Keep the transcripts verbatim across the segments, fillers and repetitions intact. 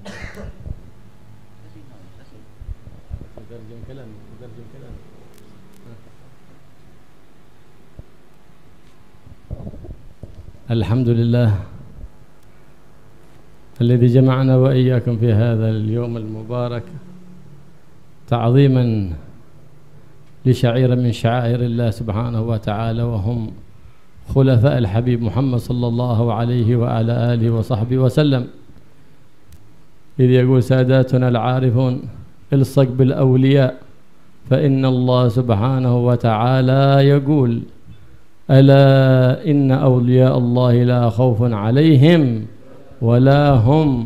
الحمد لله الذي جمعنا وإياكم في هذا اليوم المبارك تعظيما لشعيرة من شعائر الله سبحانه وتعالى، وهم خلفاء الحبيب محمد صلى الله عليه وعلى آله وصحبه وسلم، إذ يقول ساداتنا العارفون: الصق بالأولياء فإن الله سبحانه وتعالى يقول: ألا إن أولياء الله لا خوف عليهم ولا هم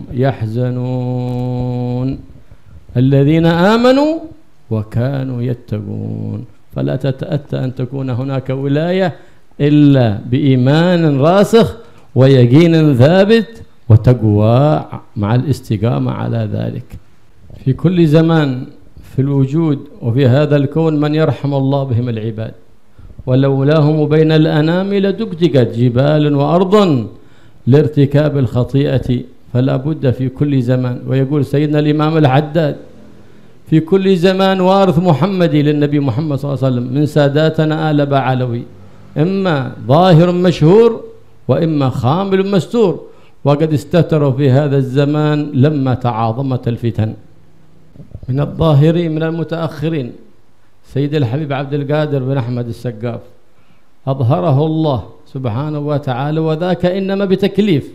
يحزنون الذين آمنوا وكانوا يتقون. فلا تتأتى أن تكون هناك ولاية إلا بإيمان راسخ ويقين ثابت وتقوى مع الاستقامة على ذلك. في كل زمان في الوجود وفي هذا الكون من يرحم الله بهم العباد، ولولاهم بين الأنام لدقدقت جبال وأرض لارتكاب الخطيئة، فلا بد في كل زمان. ويقول سيدنا الإمام الحداد: في كل زمان وارث محمدي للنبي محمد صلى الله عليه وسلم من ساداتنا آل بعلوي، إما ظاهر مشهور وإما خامل مستور، وقد استتروا في هذا الزمان لما تعاظمت الفتن. من الظاهرين من المتأخرين سيد الحبيب عبد القادر بن أحمد السقاف، أظهره الله سبحانه وتعالى، وذاك إنما بتكليف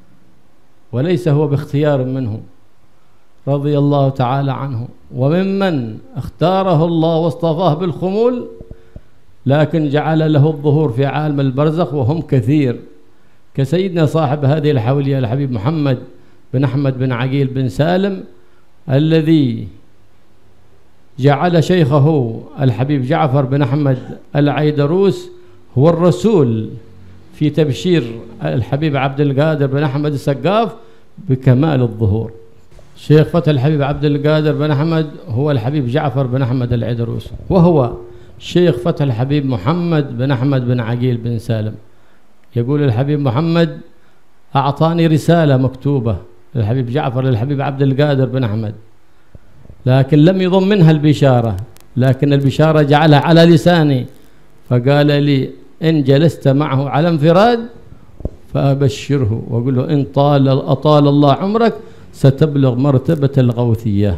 وليس هو باختيار منه رضي الله تعالى عنه. وممن اختاره الله واصطفاه بالخمول لكن جعل له الظهور في عالم البرزخ وهم كثير، كسيدنا صاحب هذه الحولية الحبيب محمد بن أحمد بن عقيل بن سالم، الذي جعل شيخه الحبيب جعفر بن أحمد العيدروس هو الرسول في تبشير الحبيب عبد القادر بن أحمد السقاف بكمال الظهور. شيخ فتح الحبيب عبد القادر بن أحمد هو الحبيب جعفر بن أحمد العيدروس، وهو شيخ فتح الحبيب محمد بن أحمد بن عقيل بن سالم. يقول الحبيب محمد: أعطاني رسالة مكتوبة للحبيب جعفر للحبيب عبد القادر بن أحمد، لكن لم يضمنها البشارة، لكن البشارة جعلها على لساني، فقال لي: إن جلست معه على انفراد فأبشره وأقول له: إن طال أطال الله عمرك ستبلغ مرتبة الغوثية.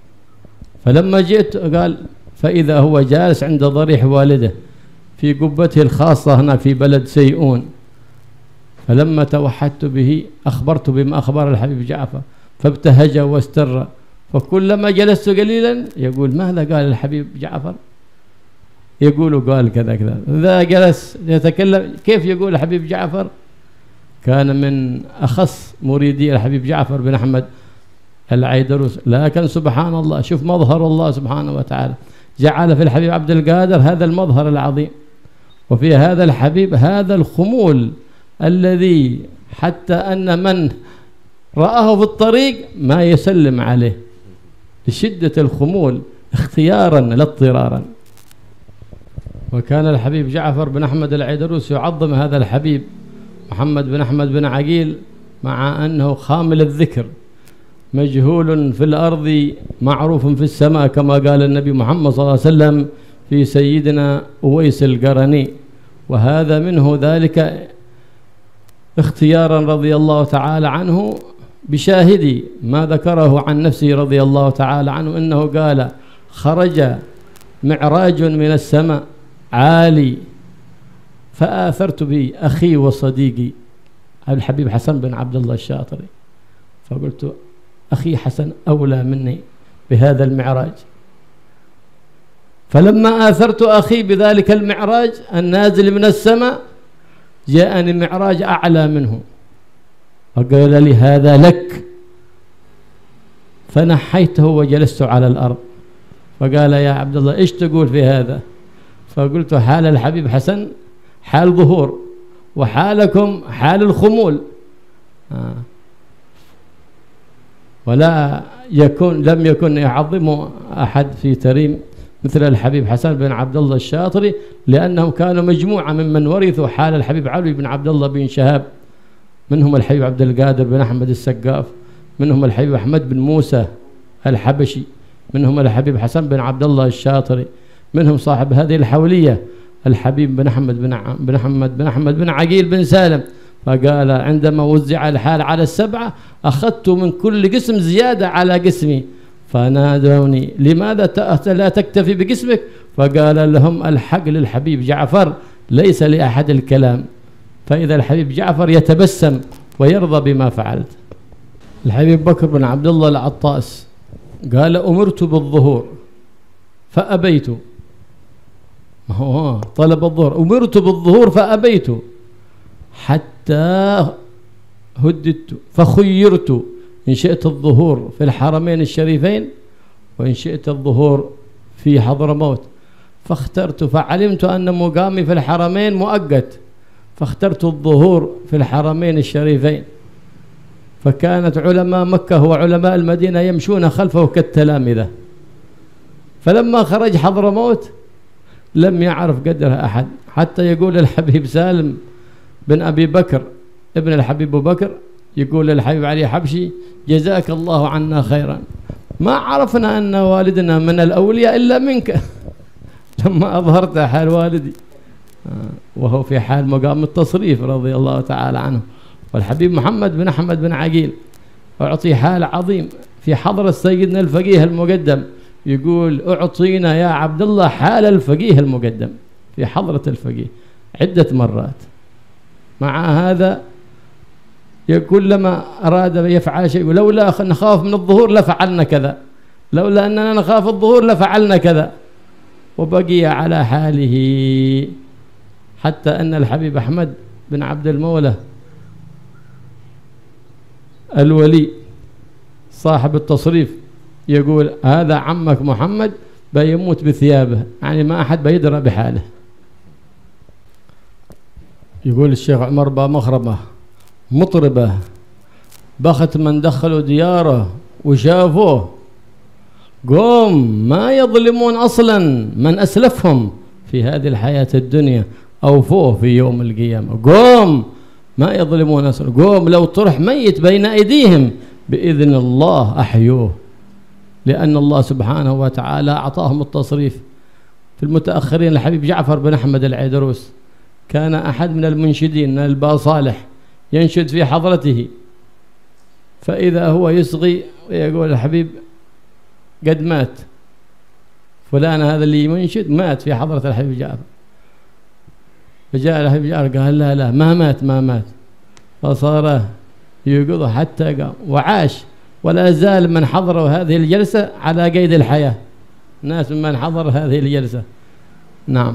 فلما جئت قال: فإذا هو جالس عند ضريح والده في قبته الخاصة هناك في بلد سيئون. فلما توحدت به أخبرت بما أخبر الحبيب جعفر فابتهج واستر، فكلما جلست قليلا يقول: ماذا قال الحبيب جعفر؟ يقول: قال كذا كذا. إذا جلس يتكلم كيف يقول الحبيب جعفر؟ كان من أخص مريدي الحبيب جعفر بن أحمد العيدروس. لكن سبحان الله، شوف مظهر الله سبحانه وتعالى، جعل في الحبيب عبد القادر هذا المظهر العظيم، وفي هذا الحبيب هذا الخمول الذي حتى أن من رآه في الطريق ما يسلم عليه لشدة الخمول اختيارا لا اضطرارا. وكان الحبيب جعفر بن أحمد العيدروس يعظم هذا الحبيب محمد بن أحمد بن عقيل، مع أنه خامل الذكر مجهول في الأرض معروف في السماء، كما قال النبي محمد صلى الله عليه وسلم في سيدنا أويس القرني. وهذا منه ذلك اختيارا رضي الله تعالى عنه بشاهدي ما ذكره عن نفسه رضي الله تعالى عنه، إنه قال: خرج معراج من السماء عالي فآثرت به أخي وصديقي الحبيب حسن بن عبد الله الشاطري، فقلت: أخي حسن أولى مني بهذا المعراج. فلما آثرت أخي بذلك المعراج النازل من السماء جاءني معراج أعلى منه فقال لي: هذا لك. فنحيته وجلست على الأرض، فقال: يا عبد الله إيش تقول في هذا؟ فقلت: حال الحبيب حسن حال ظهور، وحالكم حال الخمول، آه. ولا يكون لم يكن يعظم أحد في تريم مثل الحبيب حسن بن عبد الله الشاطري، لأنهم كانوا مجموعة ممن ورثوا حال الحبيب علي بن عبد الله بن شهاب، منهم الحبيب عبد القادر بن أحمد السقاف، منهم الحبيب أحمد بن موسى الحبشي، منهم الحبيب حسن بن عبد الله الشاطري، منهم صاحب هذه الحولية الحبيب بن أحمد بن بن أحمد بن أحمد بن عقيل بن سالم. فقال عندما وزع الحال على السبعة أخذت من كل قسم زيادة على قسمي، فنادوني لماذا لا تكتفي بقسمك؟ فقال لهم الحق للحبيب جعفر، ليس لأحد الكلام. فإذا الحبيب جعفر يتبسم ويرضى بما فعلت. الحبيب بكر بن عبد الله العطاس قال أمرت بالظهور فأبيت، ما هو طلب الظهور، أمرت بالظهور فأبيت حتى هددت فخيرت إن شئت الظهور في الحرمين الشريفين وإن شئت الظهور في حضرموت، فاخترت، فعلمت أن مقامي في الحرمين مؤقت، فاخترت الظهور في الحرمين الشريفين. فكانت علماء مكة وعلماء المدينة يمشون خلفه كالتلامذة. فلما خرج حضرموت لم يعرف قدرها أحد، حتى يقول الحبيب سالم بن أبي بكر ابن الحبيب أبو بكر، يقول للحبيب علي حبشي جزاك الله عنا خيرا، ما عرفنا أن والدنا من الأولياء إلا منك لما أظهرت حال والدي، وهو في حال مقام التصريف رضي الله تعالى عنه. والحبيب محمد بن أحمد بن عقيل أعطي حال عظيم في حضرة سيدنا الفقيه المقدم، يقول أعطينا يا عبد الله حال الفقيه المقدم في حضرة الفقيه عدة مرات. مع هذا يقول لما أراد يفعل شيء، لولا نخاف من الظهور لفعلنا كذا، لولا أننا نخاف الظهور لفعلنا كذا، وبقي على حاله. حتى أن الحبيب أحمد بن عبد المولى الولي صاحب التصريف يقول هذا عمك محمد بيموت بثيابه، يعني ما أحد بيدرى بحاله. يقول الشيخ عمر با مخربة مطربة بخت من دخلوا دياره وشافوه، قوم ما يظلمون أصلا من أسلفهم في هذه الحياة الدنيا أوفوه في يوم القيامة، قوم ما يظلمون أصلا، قوم لو طرح ميت بين أيديهم بإذن الله أحيوه، لأن الله سبحانه وتعالى أعطاهم التصريف. في المتأخرين الحبيب جعفر بن أحمد العيدروس كان أحد من المنشدين البا صالح ينشد في حضرته، فإذا هو يصغي ويقول الحبيب قد مات فلان، هذا اللي ينشد مات في حضرة الحبيب جعفر. فجاء الحبيب جعفر قال لا لا ما مات ما مات، فصار يقضى حتى قام وعاش، ولا زال من حضروا هذه الجلسة على قيد الحياة، ناس من حضر هذه الجلسة. نعم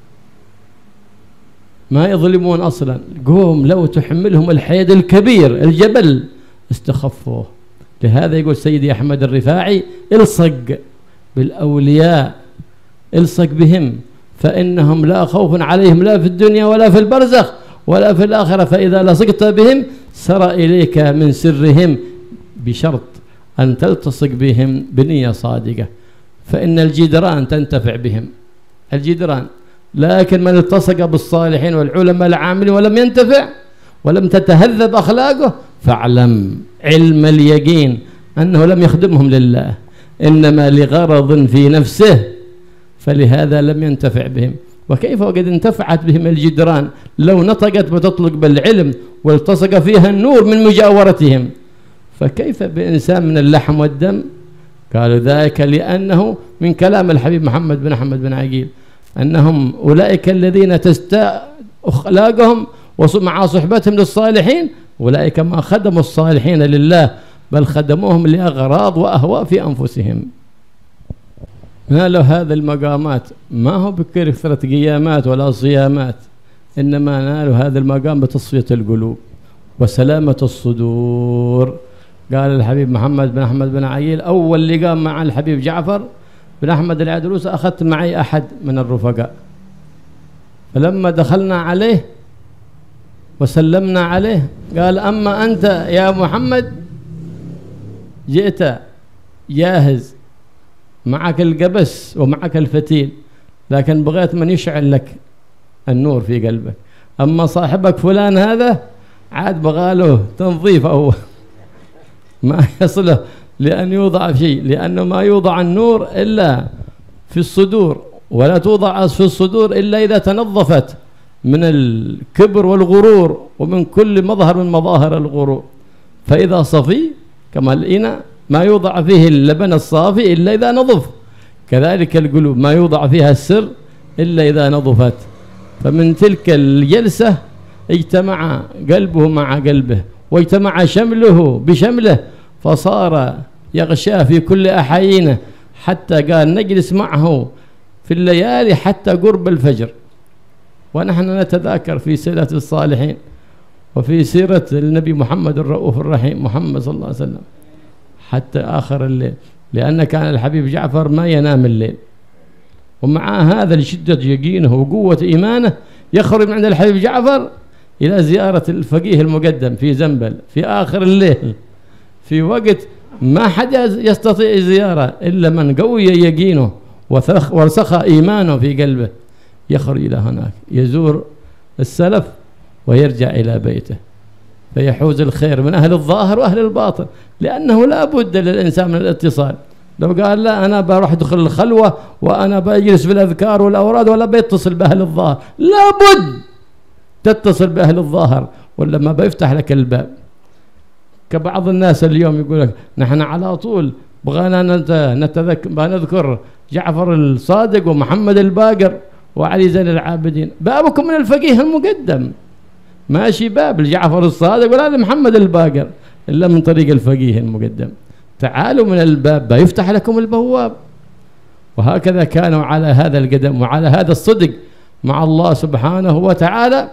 ما يظلمون أصلا، قوم لو تحملهم الحيد الكبير الجبل استخفوه. لهذا يقول سيدي أحمد الرفاعي الصق بالأولياء، الصق بهم فإنهم لا خوف عليهم لا في الدنيا ولا في البرزخ ولا في الآخرة، فإذا لصقت بهم سر إليك من سرهم، بشرط أن تلتصق بهم بنية صادقة، فإن الجدران تنتفع بهم الجدران، لكن من التصق بالصالحين والعلماء العاملين ولم ينتفع ولم تتهذب أخلاقه، فاعلم علم اليقين أنه لم يخدمهم لله، إنما لغرض في نفسه، فلهذا لم ينتفع بهم. وكيف وقد انتفعت بهم الجدران لو نطقت وتطلق بالعلم والتصق فيها النور من مجاورتهم، فكيف بإنسان من اللحم والدم؟ قالوا ذلك لأنه من كلام الحبيب محمد بن أحمد بن عقيل أنهم أولئك الذين تستاء أخلاقهم ومع صحبتهم للصالحين، أولئك ما خدموا الصالحين لله بل خدموهم لأغراض وأهواء في أنفسهم. نالوا هذه المقامات ما هو بكثرة قيامات ولا صيامات، إنما نالوا هذا المقام بتصفية القلوب وسلامة الصدور. قال الحبيب محمد بن أحمد بن عقيل أول لقاء مع الحبيب جعفر بن أحمد العيدروس أخذت معي أحد من الرفقاء، فلما دخلنا عليه وسلمنا عليه قال أما أنت يا محمد جئت جاهز معك القبس ومعك الفتيل، لكن بغيت من يشعل لك النور في قلبك، أما صاحبك فلان هذا عاد بغاله تنظيف أول ما يصله لأن يوضع في شيء، لأنه ما يوضع النور إلا في الصدور، ولا توضع في الصدور إلا إذا تنظفت من الكبر والغرور ومن كل مظهر من مظاهر الغرور. فإذا صفي كما الإناء ما يوضع فيه اللبن الصافي إلا إذا نظف، كذلك القلوب ما يوضع فيها السر إلا إذا نظفت. فمن تلك الجلسة اجتمع قلبه مع قلبه، واجتمع شمله بشمله، فصار يغشاه في كل أحايينه، حتى قال نجلس معه في الليالي حتى قرب الفجر. ونحن نتذاكر في سيرة الصالحين وفي سيرة النبي محمد الرؤوف الرحيم محمد صلى الله عليه وسلم حتى آخر الليل، لأن كان الحبيب جعفر ما ينام الليل، ومع هذا لشدة يقينه وقوة إيمانه يخرج من عند الحبيب جعفر إلى زيارة الفقيه المقدم في زنبل في آخر الليل، في وقت ما حد يستطيع زيارة إلا من قوي يقينه ورسخ إيمانه في قلبه، يخرج إلى هناك يزور السلف ويرجع إلى بيته، فيحوز الخير من أهل الظاهر وأهل الباطن، لأنه لا بد للإنسان من الاتصال. لو قال لا أنا بروح أدخل الخلوة وأنا بجلس في الأذكار والأوراد ولا بيتصل بأهل الظاهر، لا بد تتصل بأهل الظاهر ولا ما بيفتح لك الباب. كبعض الناس اليوم يقول لك نحن على طول بغانا نتذكر نذكر جعفر الصادق ومحمد الباقر وعلي زين العابدين، بابكم من الفقيه المقدم، ماشي باب لجعفر الصادق ولا لمحمد الباقر إلا من طريق الفقيه المقدم. تعالوا من الباب يفتح لكم البواب. وهكذا كانوا على هذا القدم وعلى هذا الصدق مع الله سبحانه وتعالى،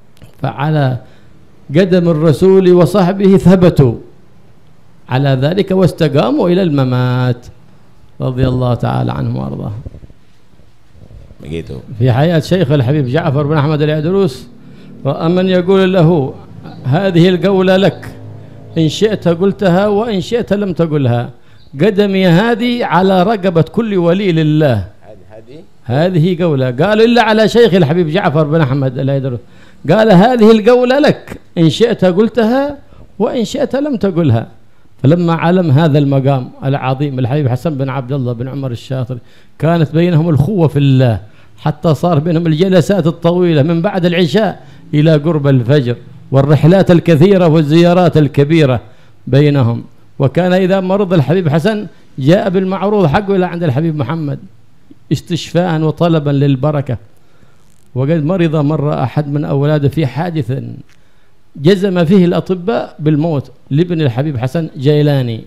فعلى قدم الرسول وصحبه ثبتوا على ذلك واستقاموا إلى الممات رضي الله تعالى عنهم وأرضاهم. في حياة شيخ الحبيب جعفر بن أحمد العيدروس رأى من يقول له هذه القولة لك، إن شئت قلتها وإن شئت لم تقلها، قدمي هذه على رقبة كل ولي لله. هذه قولة قال إلا على شيخ الحبيب جعفر بن أحمد العيدروس، قال هذه القولة لك إن شئت قلتها وإن شئت لم تقلها. فلما علم هذا المقام العظيم الحبيب حسن بن عبد الله بن عمر الشاطري، كانت بينهم الخوة في الله، حتى صار بينهم الجلسات الطويلة من بعد العشاء إلى قرب الفجر، والرحلات الكثيرة والزيارات الكبيرة بينهم. وكان إذا مرض الحبيب حسن جاء بالمعروض حقه إلى عند الحبيب محمد استشفاء وطلبا للبركة. وقد مرض مرة أحد من أولاده في حادث جزم فيه الأطباء بالموت لابن الحبيب حسن جيلاني،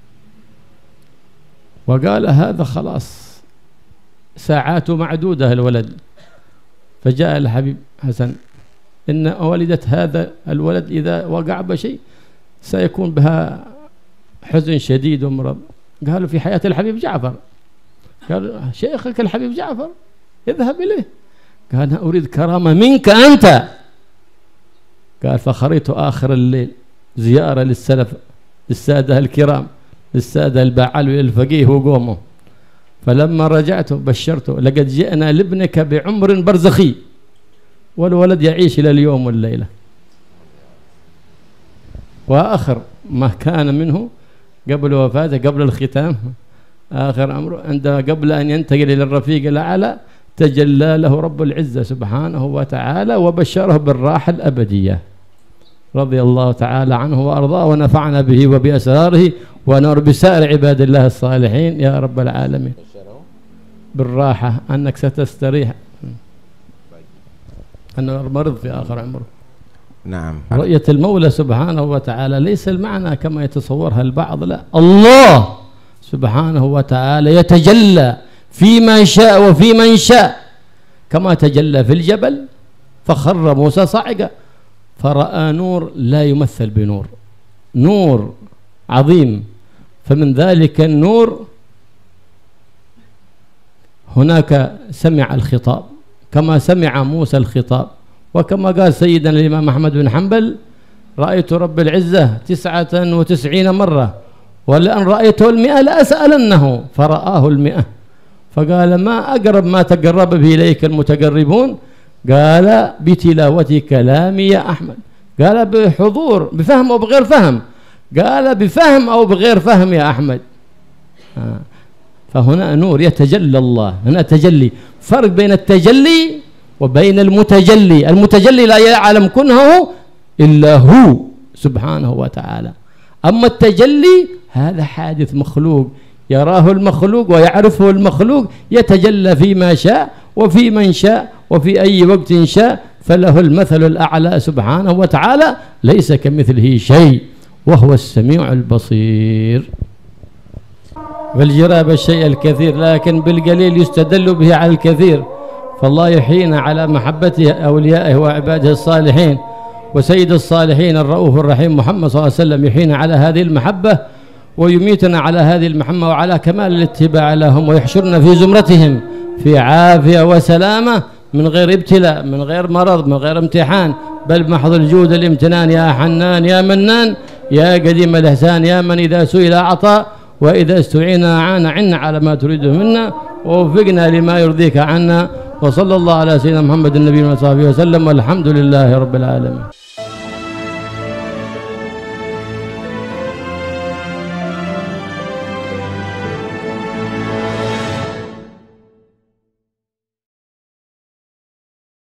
وقال هذا خلاص ساعات معدودة الولد. فجاء الحبيب حسن إن والدة هذا الولد إذا وقع بشيء سيكون بها حزن شديد ومرض. قالوا في حياة الحبيب جعفر، قال شيخك الحبيب جعفر اذهب إليه. قال أنا أريد كرامة منك أنت. قال فخرجت آخر الليل زيارة للسلف للسادة الكرام للسادة البعال الفقيه وقومه. فلما رجعت بشرته لقد جئنا لابنك بعمر برزخي، والولد يعيش إلى اليوم والليلة. وآخر ما كان منه قبل وفاته قبل الختام آخر أمره عندما قبل أن ينتقل إلى الرفيق الأعلى تجلى له رب العزة سبحانه وتعالى وبشره بالراحة الأبدية رضي الله تعالى عنه وأرضاه، ونفعنا به وبأسراره ونور بسائر عباد الله الصالحين يا رب العالمين. بالراحة أنك ستستريح، أنه مرض في آخر عمره. نعم. رؤية المولى سبحانه وتعالى ليس المعنى كما يتصورها البعض، لا، الله سبحانه وتعالى يتجلى في من شاء وفي من شاء، كما تجلى في الجبل فخر موسى صعقا فرأى نور لا يمثل بنور، نور عظيم. فمن ذلك النور هناك سمع الخطاب كما سمع موسى الخطاب، وكما قال سيدنا الإمام أحمد بن حنبل رأيت رب العزة تسعة وتسعين مرة ولأن رأيته المئة لأسألنه، فرآه المئة فقال ما أقرب ما تقرب به إليك المتقربون، قال بتلاوة كلامي يا أحمد، قال بحضور بفهم وبغير فهم، قال بفهم أو بغير فهم يا أحمد. آه. فهنا نور يتجلى الله، هنا تجلي. فرق بين التجلي وبين المتجلي. المتجلي لا يعلم كنهه إلا هو سبحانه وتعالى، أما التجلي هذا حادث مخلوق يراه المخلوق ويعرفه المخلوق، يتجلى فيما شاء وفي من شاء وفي أي وقت شاء، فله المثل الأعلى سبحانه وتعالى، ليس كمثله شيء وهو السميع البصير. بالجراب الشيء الكثير، لكن بالقليل يستدل به على الكثير. فالله يحيينا على محبته أوليائه وعباده الصالحين، وسيد الصالحين الرؤوف الرحيم محمد صلى الله عليه وسلم يحيينا على هذه المحبة، ويميتنا على هذه المحبة وعلى كمال الاتباع لهم، ويحشرنا في زمرتهم في عافية وسلامة، من غير ابتلاء، من غير مرض، من غير امتحان، بل بمحض الجود الامتنان. يا حنان يا منان يا قديم الإحسان، يا من إذا سئل أعطى وإذا استعينا أعان، عنا على ما تريده منا، ووفقنا لما يرضيك عنا. وصلى الله على سيدنا محمد النبي وصحبه وسلم، والحمد لله رب العالمين.